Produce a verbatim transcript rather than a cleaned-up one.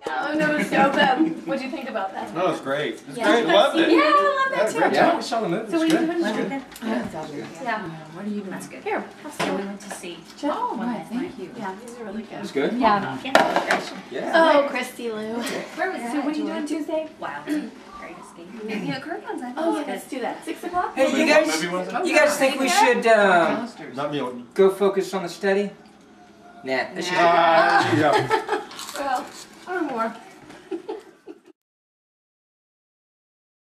Oh, no, it was so good. What'd you think about that? No, it's great. It's Yeah. great. Loved it. Yeah, I love that too. Great Yeah, job. we saw the movie. So what It's are you good. doing? It's good. Yeah. That's all good. Yeah. What are you doing? That's good. Here, have Yeah, some. we went to see. Oh, one nice. last night. Thank you. Yeah, these are really good. It's good. Yeah. Yeah. Yeah. Oh, Christy Lou. Where was So what are you doing Tuesday? Wow. Greatest game. Yeah, current ones. I Oh, yeah, let's do that. Six o'clock? Hey, you Maybe guys, one second. you guys think we should um, Not me. go focus on the study? Nah, that's just Ah, yeah. Well, or more.